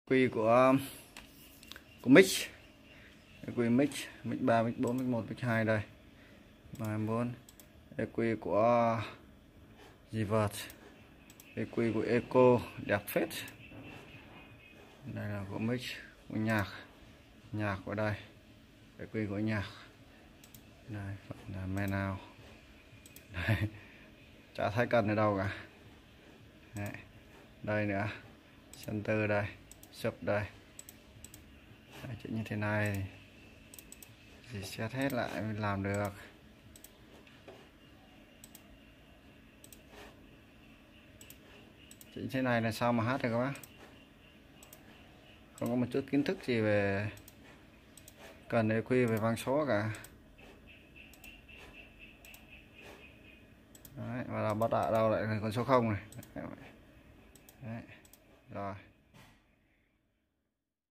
Quy của mic, quy mic 3, mic 4, mic 1, mic 2 đây, 34. Quy của Givert, quy của Eco đẹp phết. Đây là của mic, của nhạc của đây, quy của nhạc đây là men nào đây. Chả thấy cần ở đâu cả. Đấy. Đây nữa, center đây, sub đây. Đấy, chuyện như thế này thì xét hết lại mới làm được. Chuyện thế này là sao mà hát được các bác? Không có một chút kiến thức gì về cần EQ về vang số cả. Đấy, và là bắt lại đâu lại con số 0 này. Đấy. Rồi.